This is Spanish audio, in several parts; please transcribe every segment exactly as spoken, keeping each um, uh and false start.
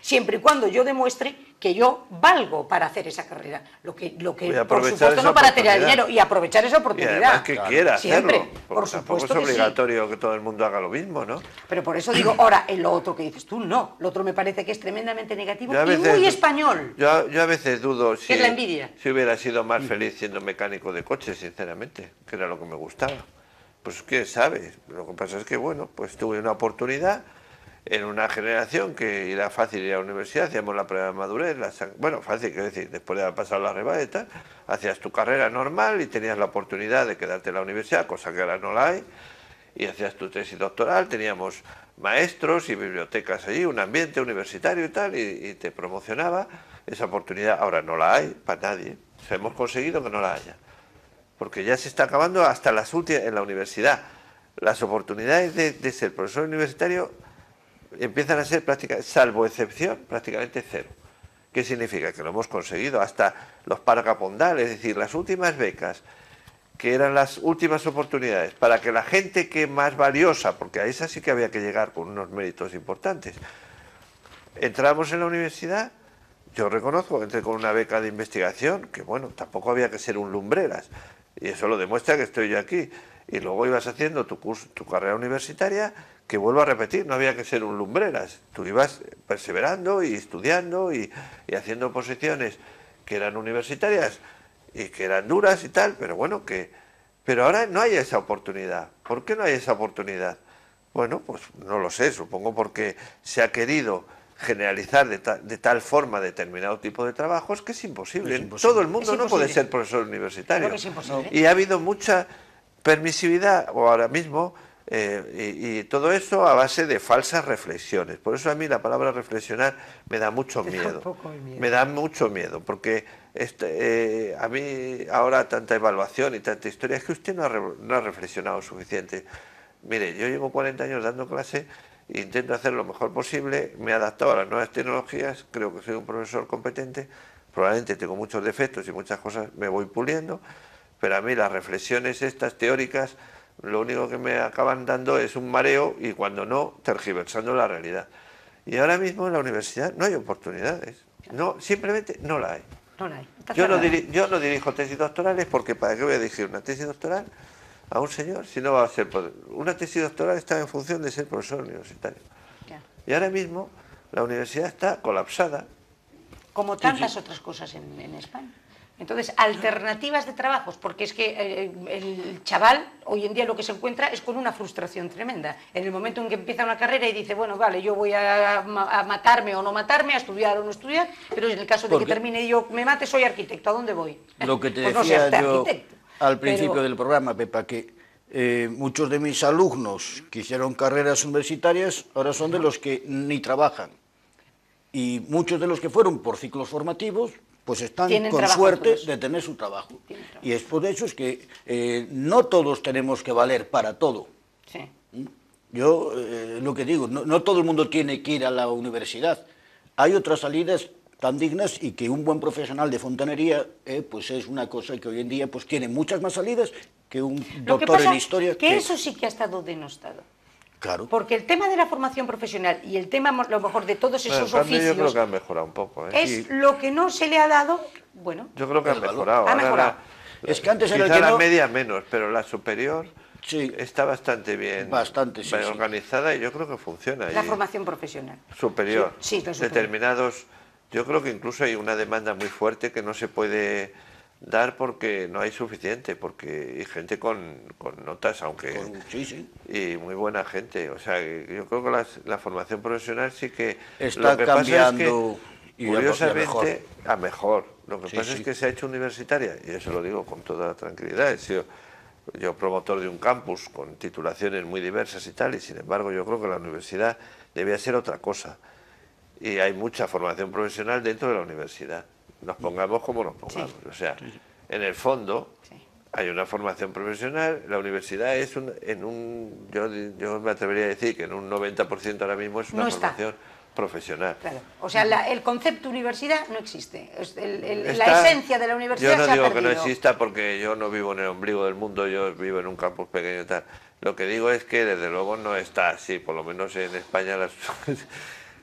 siempre y cuando yo demuestre que yo valgo para hacer esa carrera, lo que, lo que por supuesto no para tener dinero, y aprovechar esa oportunidad. Y además que claro, quiera siempre, hacerlo, por supuesto supuesto es obligatorio que, sí. que todo el mundo haga lo mismo, ¿no? Pero por eso digo, ahora, en lo otro que dices tú, no, lo otro me parece que es tremendamente negativo y veces, muy español. Yo, yo a veces dudo si, es la envidia. si hubiera sido más feliz siendo mecánico de coches, sinceramente, que era lo que me gustaba. Pues quién sabe, lo que pasa es que, bueno, pues tuve una oportunidad en una generación que era fácil ir a la universidad, hacíamos la prueba de madurez, la, bueno, fácil, quiero decir, después de haber pasado la rebaeta, hacías tu carrera normal y tenías la oportunidad de quedarte en la universidad, cosa que ahora no la hay, y hacías tu tesis doctoral, teníamos maestros y bibliotecas allí, un ambiente universitario y tal, y, y te promocionaba esa oportunidad. Ahora no la hay para nadie, o sea, hemos conseguido que no la haya, porque ya se está acabando hasta las últimas, en la universidad, las oportunidades de, de ser profesor universitario empiezan a ser prácticamente, salvo excepción, prácticamente cero. ¿Qué significa? Que lo hemos conseguido. Hasta los Paracapondal, es decir, las últimas becas, que eran las últimas oportunidades, para que la gente que más valiosa, porque a esa sí que había que llegar con unos méritos importantes, entramos en la universidad, yo reconozco, entré con una beca de investigación, que bueno, tampoco había que ser un lumbreras, y eso lo demuestra que estoy yo aquí, y luego ibas haciendo tu curso, tu carrera universitaria, que vuelvo a repetir, no había que ser un lumbreras, tú ibas perseverando y estudiando y, y haciendo posiciones que eran universitarias y que eran duras y tal, pero bueno, que pero ahora no hay esa oportunidad. ¿Por qué no hay esa oportunidad? Bueno, pues no lo sé, supongo porque se ha querido generalizar de, ta, de tal forma determinado tipo de trabajos que es imposible. Es imposible. Todo el mundo no puede ser profesor universitario. Creo que es imposible. Y ha habido mucha permisividad, o ahora mismo, eh, y, y todo eso a base de falsas reflexiones. Por eso a mí la palabra reflexionar me da mucho miedo. miedo. Me da mucho miedo, porque este, eh, a mí ahora tanta evaluación y tanta historia, es que usted no ha, no ha reflexionado suficiente. Mire, yo llevo cuarenta años dando clase, intento hacer lo mejor posible, me he adaptado a las nuevas tecnologías, creo que soy un profesor competente, probablemente tengo muchos defectos y muchas cosas me voy puliendo, pero a mí las reflexiones estas teóricas, lo único que me acaban dando es un mareo y cuando no, tergiversando la realidad. Y ahora mismo en la universidad no hay oportunidades, no, simplemente no la hay. No la hay. Yo no, diri yo no dirijo tesis doctorales porque ¿para qué voy a dirigir una tesis doctoral a un señor si no va a ser... Una tesis doctoral está en función de ser profesor universitario. Ya. Y ahora mismo la universidad está colapsada. Como tantas sí, sí. otras cosas en, en España. Entonces, alternativas de trabajos, porque es que eh, el chaval hoy en día lo que se encuentra es con una frustración tremenda. En el momento en que empieza una carrera y dice, bueno, vale, yo voy a, a matarme o no matarme, a estudiar o no estudiar, pero en el caso de porque que termine y yo me mate, soy arquitecto, ¿a dónde voy? Lo que te pues decía no sé, yo arquitecto. al principio pero... del programa, Pepa, que eh, muchos de mis alumnos que hicieron carreras universitarias ahora son de los que ni trabajan. Y muchos de los que fueron por ciclos formativos pues están con suerte de tener su trabajo. Y es por eso es que eh, no todos tenemos que valer para todo. Sí. Yo eh, lo que digo, no, no todo el mundo tiene que ir a la universidad. Hay otras salidas tan dignas y que un buen profesional de fontanería eh, pues es una cosa que hoy en día pues tiene muchas más salidas que un lo doctor que pasa en historia. Que, que eso sí que ha estado denostado. Claro. Porque el tema de la formación profesional y el tema, a lo mejor, de todos esos bueno, oficios... Yo creo que han mejorado un poco. ¿eh? Es y... lo que no se le ha dado, bueno... Yo creo que han mejorado. Ha mejorado. La, la, es que antes era quizá el que la no... media menos, pero la superior sí. está bastante bien, bastante, sí, bien sí. organizada y yo creo que funciona. La y formación profesional. Superior. Sí, sí, superior. Determinados... Yo creo que incluso hay una demanda muy fuerte que no se puede... dar porque no hay suficiente, porque hay gente con, con notas, aunque... Con, sí, sí. Y muy buena gente, o sea, yo creo que las, la formación profesional sí que... Está lo que cambiando pasa es que, curiosamente, a mejor. a mejor. Lo que sí, pasa sí. es que se ha hecho universitaria, y eso lo digo con toda tranquilidad, he sido yo promotor de un campus con titulaciones muy diversas y tal, y sin embargo yo creo que la universidad debía ser otra cosa. Y hay mucha formación profesional dentro de la universidad. Nos pongamos como nos pongamos. Sí. O sea, en el fondo sí. hay una formación profesional, la universidad es un, en un, yo, yo me atrevería a decir que en un noventa por ciento ahora mismo es una no formación profesional. Claro. O sea, la, el concepto universidad no existe, el, el, está, la esencia de la universidad se ha perdido. Yo no digo que no exista porque yo no vivo en el ombligo del mundo, yo vivo en un campus pequeño y tal. Lo que digo es que desde luego no está así, por lo menos en España las...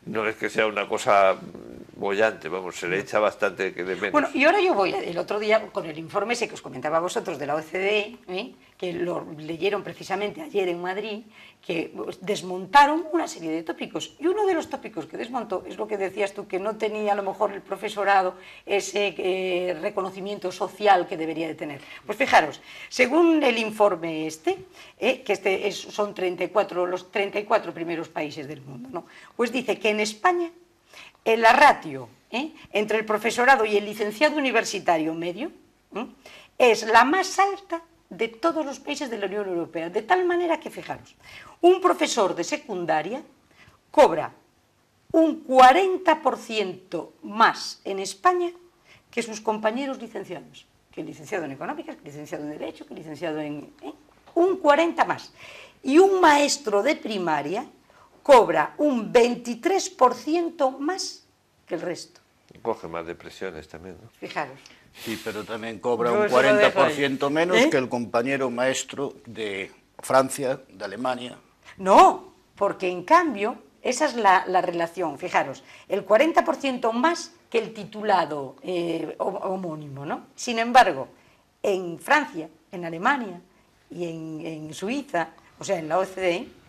no es que sea una cosa bollante, vamos, se le echa bastante que de menos. Bueno, y ahora yo voy, el otro día, con el informe ese que os comentaba a vosotros de la O C D E, ¿eh? que lo leyeron precisamente ayer en Madrid, que desmontaron una serie de tópicos. Y uno de los tópicos que desmontó es lo que decías tú, que no tenía a lo mejor el profesorado ese eh, reconocimiento social que debería de tener. Pues fijaros, según el informe este, eh, que este es, son treinta y cuatro, los treinta y cuatro primeros países del mundo, ¿no? Pues dice que en España en la ratio ¿eh? entre el profesorado y el licenciado universitario medio ¿eh? es la más alta de todos los países de la Unión Europea, de tal manera que, fijaros, un profesor de secundaria cobra un cuarenta por ciento más en España que sus compañeros licenciados, que el licenciado en Económicas, que el licenciado en Derecho, que el licenciado en... ¿eh? un cuarenta más. Y un maestro de primaria cobra un veintitrés por ciento más que el resto. Coge más depresiones también, ¿no? Fijaros. Sí, pero también cobra Yo un eso lo cuarenta por dejo ciento ahí. menos ¿Eh? que el compañero maestro de Francia, de Alemania. No, porque en cambio, esa es la, la relación, fijaros, el cuarenta por ciento más que el titulado eh, homónimo, ¿no? Sin embargo, en Francia, en Alemania y en, en Suiza, o sea, en la O C D E,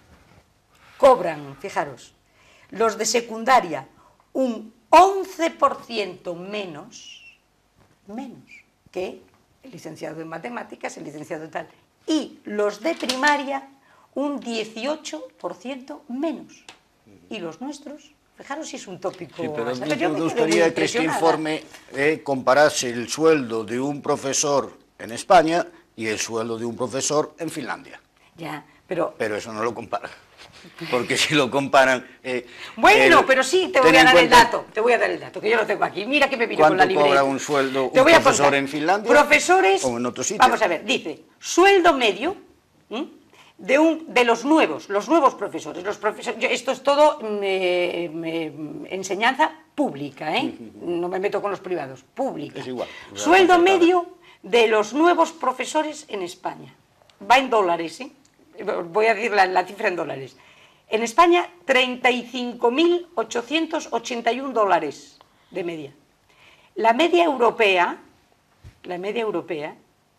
cobran, fijaros, los de secundaria un once por ciento menos, menos que el licenciado en matemáticas, el licenciado en tal, y los de primaria un dieciocho por ciento menos. Y los nuestros, fijaros si es un tópico... Sí, pero a mí yo me me gustaría que este informe eh, comparase el sueldo de un profesor en España y el sueldo de un profesor en Finlandia. Ya, pero... Pero eso no lo compara. Porque si lo comparan... Eh, bueno, el, pero sí, te voy a dar el dato, te voy a dar el dato, que yo lo tengo aquí. Mira que me vino con la libreta. ¿Cuánto cobra un sueldo te un voy a profesor contar. en Finlandia Profesores, o en otro sitio? Vamos a ver, dice, sueldo medio ¿m? de, un, de los nuevos, los nuevos profesores. Los profesores yo, esto es todo eh, eh, enseñanza pública, ¿eh? No me meto con los privados, pública. Es igual. Sueldo medio de los nuevos profesores en España. Va en dólares, ¿eh? Voy a decir la, la cifra en dólares. En España, treinta y cinco mil ochocientos ochenta y uno dólares de media. La media europea, la media europea,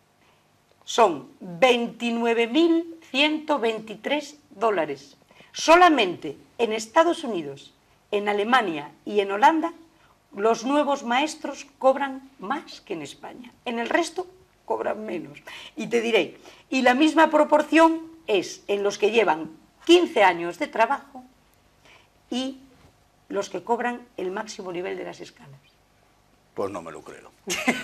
son veintinueve mil ciento veintitrés dólares. Solamente en Estados Unidos, en Alemania y en Holanda, los nuevos maestros cobran más que en España. En el resto, cobran menos. Y te diré, y la misma proporción es en los que llevan quince años de trabajo y los que cobran el máximo nivel de las escalas. Pues no me lo creo.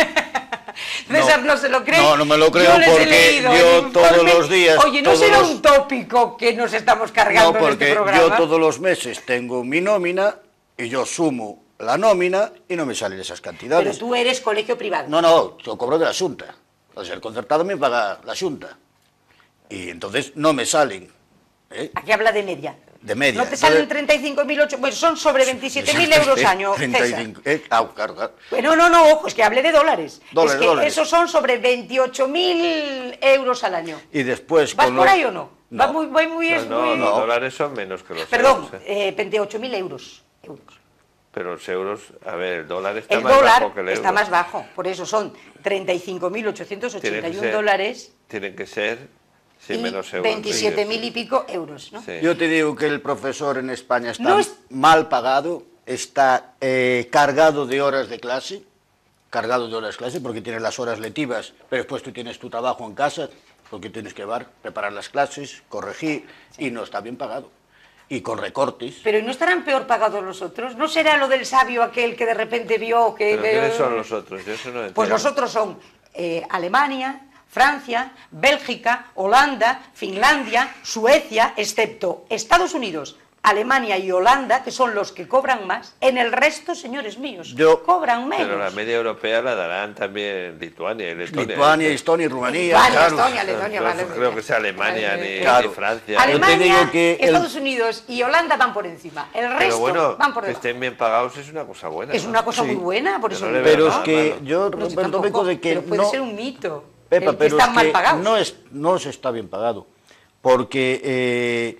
César no, no se lo cree. No, no me lo creo yo porque yo todos los días... Oye, ¿no será los... un tópico que nos estamos cargando no, porque en este programa? Yo todos los meses tengo mi nómina y yo sumo la nómina y no me salen esas cantidades. Pero tú eres colegio privado. No, no, yo cobro de la Xunta. O sea, el concertado me paga la Xunta. Y entonces no me salen. ¿eh? Aquí habla de media. De media. No te salen treinta y cinco mil ocho, pues son sobre veintisiete mil euros año, treinta y cinco, eh, ah, claro, claro. Bueno, no, no, ojo, es que hable de dólares. Dólares, es que dólares. esos son sobre veintiocho mil euros al año. Y después... ¿Vas con por los... ahí o no? No. Va muy, muy, muy, No, no, muy... los dólares son menos que los Perdón, euros. ¿eh? eh, veintiocho mil euros. euros. Pero los euros, a ver, el dólar está El más dólar bajo que el euro. está más bajo, por eso son treinta y cinco mil ochocientos ochenta y uno dólares Tienen que ser, sí, y menos euros. veintisiete mil y pico euros, ¿no? Sí. Yo te digo que el profesor en España está No es- mal pagado, está eh, cargado de horas de clase, cargado de horas de clase porque tienes las horas lectivas, pero después tú tienes tu trabajo en casa, porque tienes que llevar, preparar las clases, corregir, y no está bien pagado. Y con recortes. Pero ¿y no estarán peor pagados los otros? ¿No será lo del sabio aquel que de repente vio que... ¿Pero quiénes son los otros? Yo eso no entiendo. Pues los otros son eh, Alemania, Francia, Bélgica, Holanda, Finlandia, Suecia, excepto Estados Unidos, Alemania y Holanda, que son los que cobran más. En el resto, señores míos, Yo- cobran menos. Pero la media europea la darán también Lituania y Letonia. Lituania, Estonia y Rumanía, Lituania, claro. Estonia, Letonia, No vale. creo que sea Alemania ni, Claro. ni Francia. Alemania, Yo te digo que el- Estados Unidos y Holanda van por encima. El resto Pero bueno, van por que debajo. estén bien pagados es una cosa buena. Es ¿no? una cosa Sí. muy buena, por Yo eso no le digo, veo Pero ¿no? es que malo. yo No, yo Roberto, tampoco, vengo de que pero puede no... ser un mito. Pepa, el que pero están es mal que pagados. no, es, no se está bien pagado, porque eh,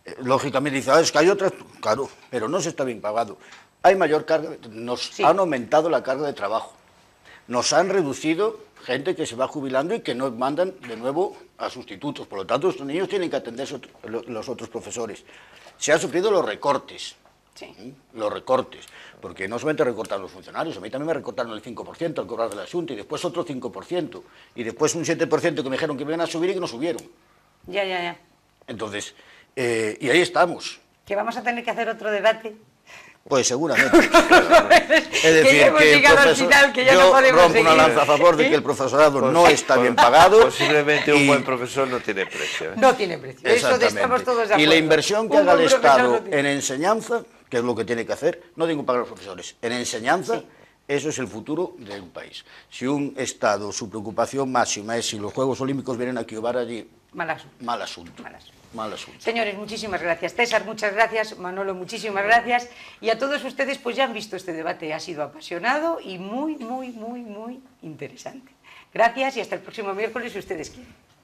Eh, lógicamente dice, ah, es que hay otras, claro, pero no se está bien pagado. Hay mayor carga, nos Sí. han aumentado la carga de trabajo, nos han reducido gente que se va jubilando y que nos mandan de nuevo a sustitutos, por lo tanto estos niños tienen que atenderse los otros profesores. Se han sufrido los recortes, Sí. los recortes, porque no solamente recortaron los funcionarios, a mí también me recortaron el cinco por ciento al cobrar de la Xunta y después otro cinco por ciento y después un siete por ciento que me dijeron que me iban a subir y que no subieron. Ya, ya, ya. Entonces, eh, y ahí estamos. Que vamos a tener que hacer otro debate. Pues seguramente. Es Que decir, ya hemos que el llegado al profesor- final, que ya yo no podemos rompo una seguir. lanza a favor de ¿Eh? que el profesorado Pues- no está pues- bien pagado. Posiblemente un y- buen profesor no tiene precio. ¿eh? No tiene precio. Eso de Exactamente. estamos todos de acuerdo. Y la inversión que Un haga el buen profesor Estado no tiene- en enseñanza, que es lo que tiene que hacer, no digo pagar a los profesores, en enseñanza, Sí. eso es el futuro de un país. Si un Estado, su preocupación máxima es si los Juegos Olímpicos vienen aquí o van allí, Mal asunto. mal asunto. Mal asunto. Mal asunto. Señores, muchísimas gracias. César, muchas gracias. Manolo, muchísimas gracias. Y a todos ustedes, pues ya han visto este debate. Ha sido apasionado y muy, muy, muy, muy interesante. Gracias y hasta el próximo miércoles si ustedes quieren.